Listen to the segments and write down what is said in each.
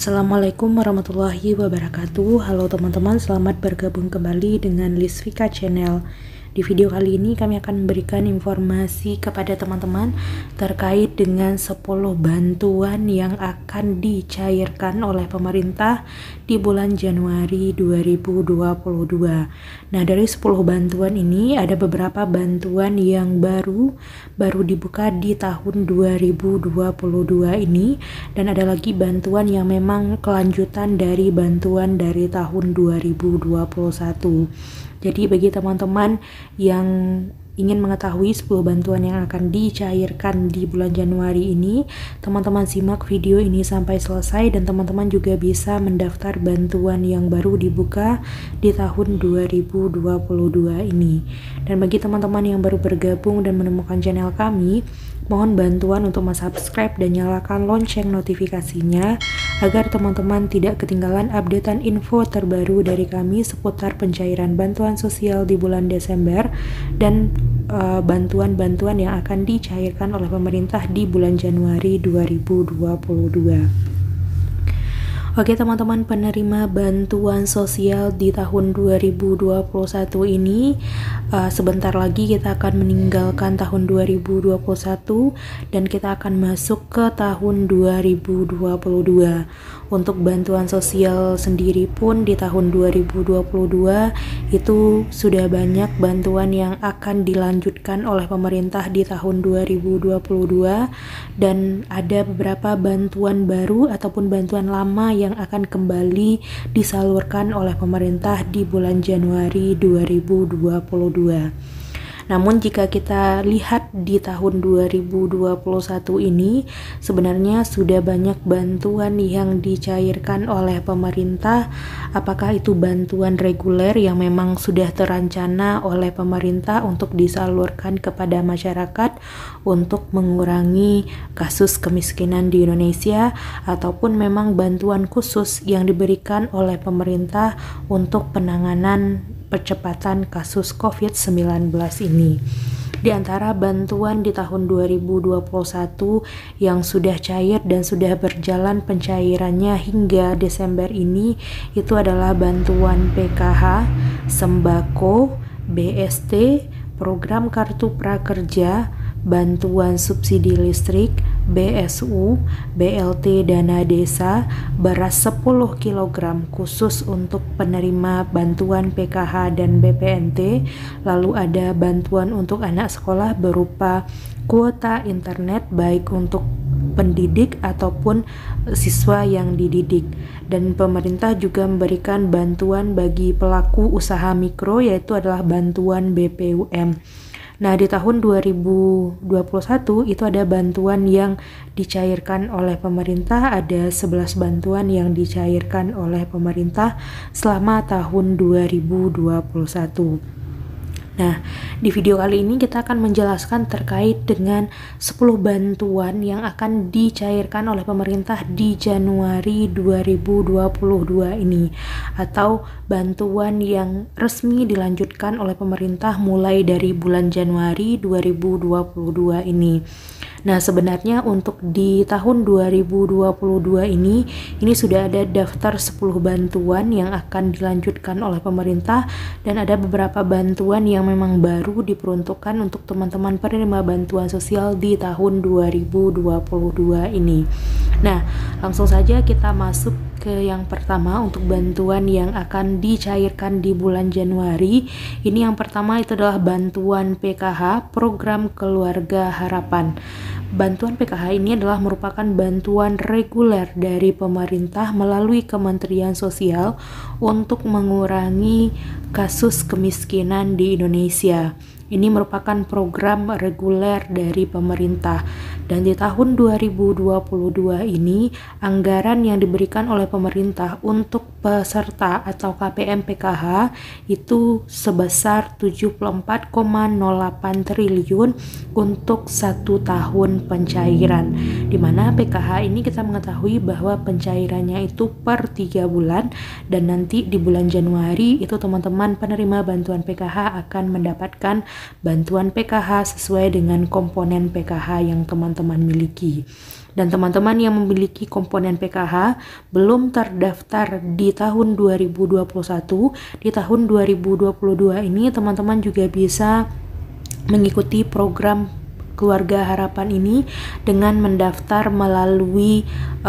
Assalamualaikum warahmatullahi wabarakatuh. Halo teman-teman, selamat bergabung kembali dengan Lisvika Channel. Di video kali ini kami akan memberikan informasi kepada teman-teman terkait dengan 10 bantuan yang akan dicairkan oleh pemerintah di bulan Januari 2022. Nah, dari 10 bantuan ini ada beberapa bantuan yang baru dibuka di tahun 2022 ini, dan ada lagi bantuan yang memang kelanjutan dari bantuan dari tahun 2021. Jadi bagi teman-teman yang ingin mengetahui 10 bantuan yang akan dicairkan di bulan Januari ini, teman-teman simak video ini sampai selesai dan teman-teman juga bisa mendaftar bantuan yang baru dibuka di tahun 2022 ini. Dan bagi teman-teman yang baru bergabung dan menemukan channel kami, mohon bantuan untuk subscribe dan nyalakan lonceng notifikasinya agar teman-teman tidak ketinggalan updatean info terbaru dari kami seputar pencairan bantuan sosial di bulan Desember dan bantuan-bantuan yang akan dicairkan oleh pemerintah di bulan Januari 2022. Oke teman-teman, penerima bantuan sosial di tahun 2021 ini sebentar lagi kita akan meninggalkan tahun 2021 dan kita akan masuk ke tahun 2022. Untuk bantuan sosial sendiri pun di tahun 2022 itu sudah banyak bantuan yang akan dilanjutkan oleh pemerintah di tahun 2022, dan ada beberapa bantuan baru ataupun bantuan lama yang akan kembali disalurkan oleh pemerintah di bulan Januari 2022. Namun jika kita lihat di tahun 2021 ini, sebenarnya sudah banyak bantuan yang dicairkan oleh pemerintah. Apakah itu bantuan reguler yang memang sudah terancana oleh pemerintah untuk disalurkan kepada masyarakat untuk mengurangi kasus kemiskinan di Indonesia, ataupun memang bantuan khusus yang diberikan oleh pemerintah untuk penanganan percepatan kasus COVID-19 ini. Di antara bantuan di tahun 2021 yang sudah cair dan sudah berjalan pencairannya hingga Desember ini, itu adalah bantuan PKH, sembako, BST, program kartu prakerja, bantuan subsidi listrik, BSU, BLT dana desa, beras 10 kg khusus untuk penerima bantuan PKH dan BPNT, lalu ada bantuan untuk anak sekolah berupa kuota internet baik untuk pendidik ataupun siswa yang dididik, dan pemerintah juga memberikan bantuan bagi pelaku usaha mikro, yaitu adalah bantuan BPUM. Nah, di tahun 2021 itu ada bantuan yang dicairkan oleh pemerintah, ada 11 bantuan yang dicairkan oleh pemerintah selama tahun 2021. Nah, di video kali ini kita akan menjelaskan terkait dengan 10 bantuan yang akan dicairkan oleh pemerintah di Januari 2022 ini, atau bantuan yang resmi dilanjutkan oleh pemerintah mulai dari bulan Januari 2022 ini. Nah, sebenarnya untuk di tahun 2022 ini sudah ada daftar 10 bantuan yang akan dilanjutkan oleh pemerintah, dan ada beberapa bantuan yang memang baru diperuntukkan untuk teman-teman penerima bantuan sosial di tahun 2022 ini. Nah, langsung saja kita masuk ke yang pertama untuk bantuan yang akan dicairkan di bulan Januari. Ini yang pertama itu adalah bantuan PKH, program keluarga harapan. Bantuan PKH ini adalah merupakan bantuan reguler dari pemerintah melalui Kementerian Sosial untuk mengurangi kasus kemiskinan di Indonesia. Ini merupakan program reguler dari pemerintah, dan di tahun 2022 ini anggaran yang diberikan oleh pemerintah untuk peserta atau KPM PKH itu sebesar 74,08 triliun untuk 1 tahun pencairan. Dimana PKH ini kita mengetahui bahwa pencairannya itu per 3 bulan, dan nanti di bulan Januari itu teman-teman penerima bantuan PKH akan mendapatkan bantuan PKH sesuai dengan komponen PKH yang teman-teman miliki. Dan teman-teman yang memiliki komponen PKH belum terdaftar di tahun 2021, di tahun 2022 ini teman-teman juga bisa mengikuti program Keluarga Harapan ini dengan mendaftar melalui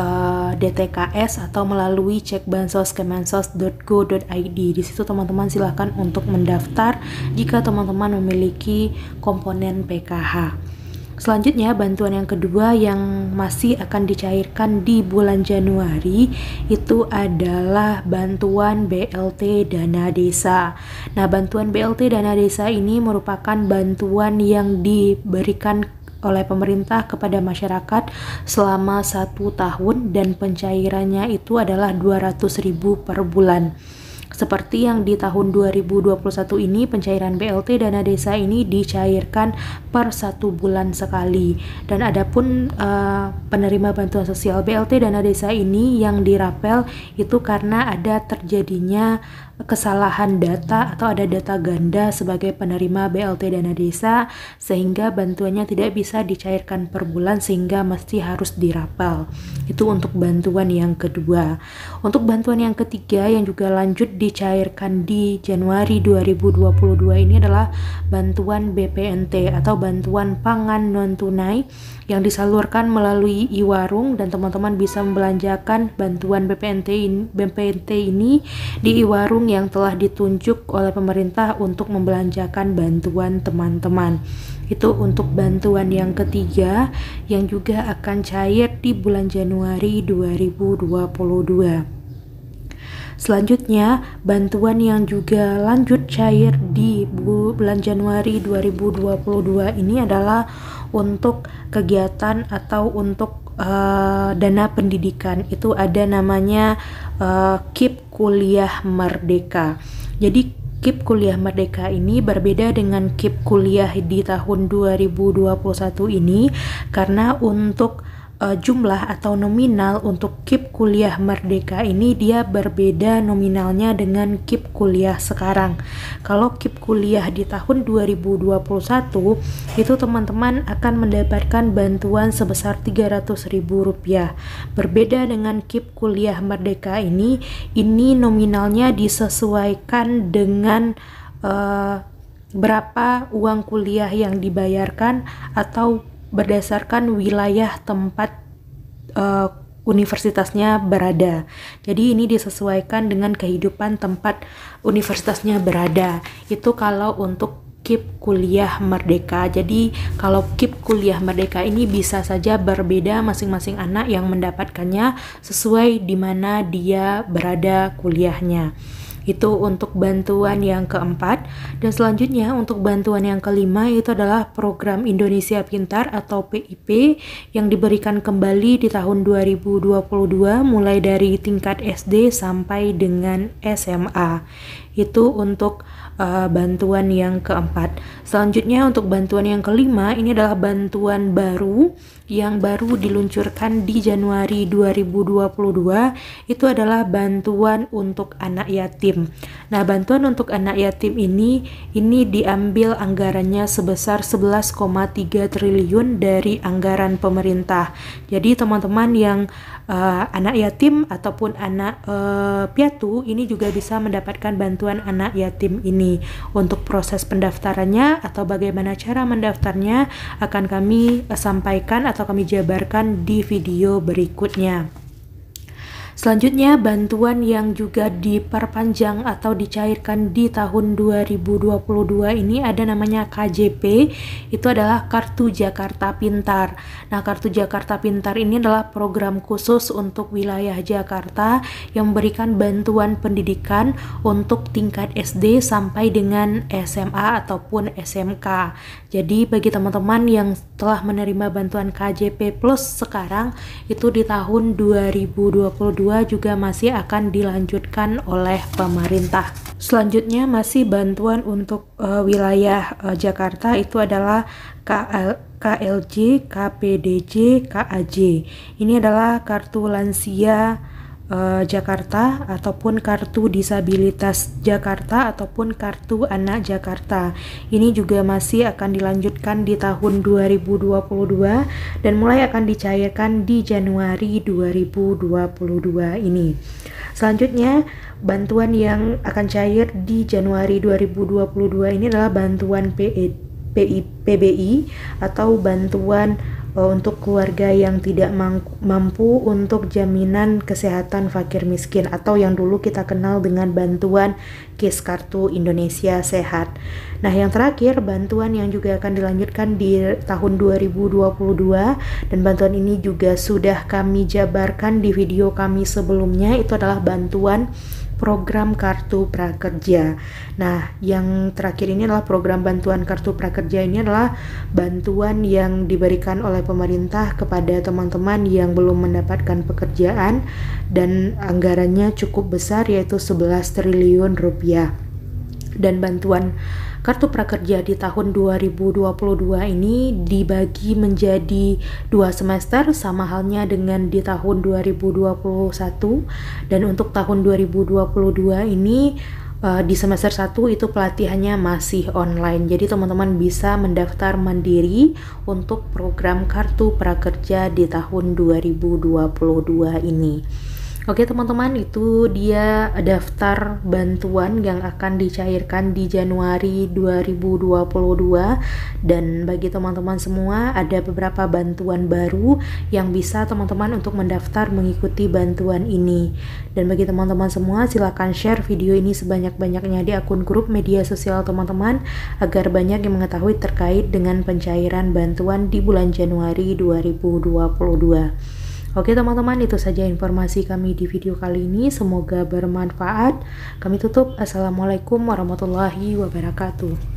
DTKS atau melalui cekbansos.kemensos.go.id. Di situ teman-teman silahkan untuk mendaftar jika teman-teman memiliki komponen PKH. Selanjutnya, bantuan yang kedua yang masih akan dicairkan di bulan Januari itu adalah bantuan BLT Dana Desa. Nah, bantuan BLT Dana Desa ini merupakan bantuan yang diberikan oleh pemerintah kepada masyarakat selama 1 tahun, dan pencairannya itu adalah 200.000 per bulan. Seperti yang di tahun 2021 ini, pencairan BLT Dana Desa ini dicairkan per 1 bulan sekali. Dan adapun penerima bantuan sosial BLT Dana Desa ini yang dirapel itu karena ada terjadinya kesalahan data atau ada data ganda sebagai penerima BLT Dana Desa, sehingga bantuannya tidak bisa dicairkan per bulan sehingga mesti harus dirapel. Itu untuk bantuan yang kedua. Untuk bantuan yang ketiga yang juga lanjut dicairkan di Januari 2022 ini adalah bantuan BPNT atau bantuan pangan non tunai yang disalurkan melalui e-warung, dan teman-teman bisa membelanjakan bantuan BPNT ini di e-warung yang telah ditunjuk oleh pemerintah untuk membelanjakan bantuan teman-teman. Itu untuk bantuan yang ketiga yang juga akan cair di bulan Januari 2022. Selanjutnya, bantuan yang juga lanjut cair di bulan Januari 2022 ini adalah untuk kegiatan atau untuk dana pendidikan. Itu ada namanya KIP Kuliah Merdeka. Jadi KIP Kuliah Merdeka ini berbeda dengan KIP Kuliah di tahun 2021 ini, karena untuk jumlah atau nominal untuk KIP Kuliah Merdeka ini dia berbeda nominalnya dengan KIP Kuliah sekarang. Kalau KIP Kuliah di tahun 2021 itu teman-teman akan mendapatkan bantuan sebesar Rp300.000. Berbeda dengan KIP Kuliah Merdeka ini nominalnya disesuaikan dengan berapa uang kuliah yang dibayarkan atau berdasarkan wilayah tempat universitasnya berada. Jadi ini disesuaikan dengan kehidupan tempat universitasnya berada. Itu kalau untuk KIP Kuliah Merdeka. Jadi kalau KIP Kuliah Merdeka ini bisa saja berbeda masing-masing anak yang mendapatkannya sesuai di mana dia berada kuliahnya. Itu untuk bantuan yang keempat. Dan selanjutnya untuk bantuan yang kelima itu adalah program Indonesia Pintar atau PIP yang diberikan kembali di tahun 2022 mulai dari tingkat SD sampai dengan SMA. Itu untuk bantuan yang keempat. Selanjutnya untuk bantuan yang kelima ini adalah bantuan baru yang baru diluncurkan di Januari 2022. Itu adalah bantuan untuk anak yatim. Nah, bantuan untuk anak yatim ini diambil anggarannya sebesar 11,3 triliun dari anggaran pemerintah. Jadi teman-teman yang anak yatim ataupun anak piatu ini juga bisa mendapatkan bantuan anak yatim ini. Untuk proses pendaftarannya atau bagaimana cara mendaftarnya akan kami sampaikan atau kami jabarkan di video berikutnya. Selanjutnya, bantuan yang juga diperpanjang atau dicairkan di tahun 2022 ini ada namanya KJP, itu adalah Kartu Jakarta Pintar. Nah, Kartu Jakarta Pintar ini adalah program khusus untuk wilayah Jakarta yang memberikan bantuan pendidikan untuk tingkat SD sampai dengan SMA ataupun SMK. Jadi, bagi teman-teman yang telah menerima bantuan KJP Plus sekarang, itu di tahun 2022 2022 juga masih akan dilanjutkan oleh pemerintah. Selanjutnya masih bantuan untuk wilayah Jakarta, itu adalah KLJ, KPDJ, KAJ. Ini adalah kartu lansia Jakarta ataupun kartu disabilitas Jakarta ataupun kartu anak Jakarta. Ini juga masih akan dilanjutkan di tahun 2022 dan mulai akan dicairkan di Januari 2022 ini. Selanjutnya bantuan yang akan cair di Januari 2022 ini adalah bantuan PBI atau bantuan untuk keluarga yang tidak mampu untuk jaminan kesehatan fakir miskin, atau yang dulu kita kenal dengan bantuan KIS, Kartu Indonesia Sehat. Nah, yang terakhir bantuan yang juga akan dilanjutkan di tahun 2022 dan bantuan ini juga sudah kami jabarkan di video kami sebelumnya, itu adalah bantuan program Kartu Prakerja. Nah, yang terakhir ini adalah program bantuan Kartu Prakerja. Ini adalah bantuan yang diberikan oleh pemerintah kepada teman-teman yang belum mendapatkan pekerjaan dan anggarannya cukup besar, yaitu 11 triliun rupiah. Dan bantuan Kartu Prakerja di tahun 2022 ini dibagi menjadi 2 semester, sama halnya dengan di tahun 2021. Dan untuk tahun 2022 ini di semester 1 itu pelatihannya masih online. Jadi teman-teman bisa mendaftar mandiri untuk program Kartu Prakerja di tahun 2022 ini. Oke teman-teman, itu dia daftar bantuan yang akan dicairkan di Januari 2022. Dan bagi teman-teman semua, ada beberapa bantuan baru yang bisa teman-teman untuk mendaftar mengikuti bantuan ini. Dan bagi teman-teman semua, silakan share video ini sebanyak-banyaknya di akun grup media sosial teman-teman, agar banyak yang mengetahui terkait dengan pencairan bantuan di bulan Januari 2022. Oke teman-teman, itu saja informasi kami di video kali ini. Semoga bermanfaat. Kami tutup. Assalamualaikum warahmatullahi wabarakatuh.